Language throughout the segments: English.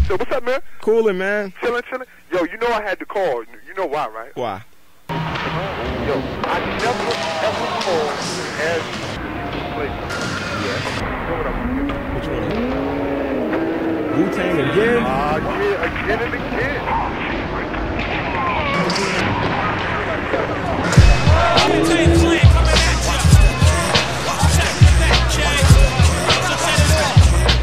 So what's up, man? Coolin', man. Chillin'. Yo, you know I had to call. You know why, right? Why? Yo, I never ever called as Flavor. Yeah. You know what I'm doing? Which one? Wu-Tang again? Yeah, again and again. Wu-Tang Clan coming at ya. Check the neck, Jay. So set it off.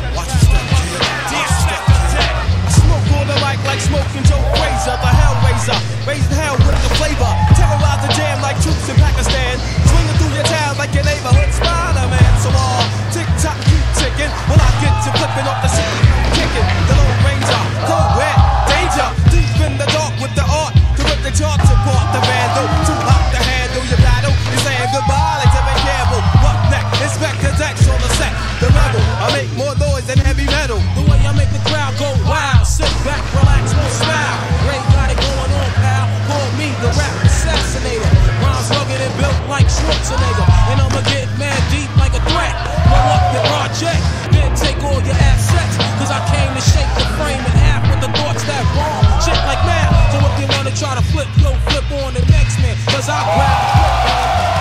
I smoke on the mic like smoking Joe Frazier, the Hellraiser, raising hell with the flavor, terrorize the jam like troops in Pakistan, swinging through your town like your neighborhood Spider-Man. So tick-tock, keep ticking, when I get you flipping off the shit, kicking the Lone Ranger, cold wet, danger, deep in the dark with the art, to rip the charts apart, the vandal, too hot to handle your battle, you're saying goodbye like Tevin Campbell. What next? Inspector Dex on the set, the rebel, I make more noise than heavy metal. The way I make the crowd go wild. Sit back, relax, won't smile. Ray got it going on, pal. Call me the rap assassinator. Rhymes rugged and built like Schwarzenegger. And I'ma get mad deep like a threat. Roll up your project, then take all your assets. Cause I came to shake the frame in half with the thoughts that bomb. Shit like mad. So if you wanna try to flip, yo, flip on the next man. Cause I grab the flip, man.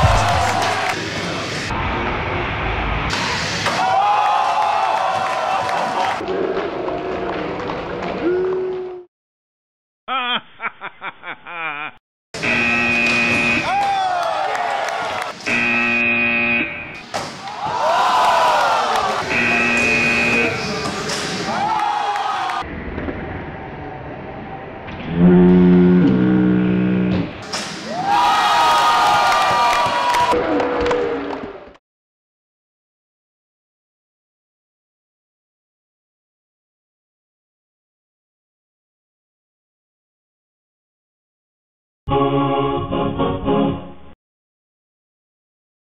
Oh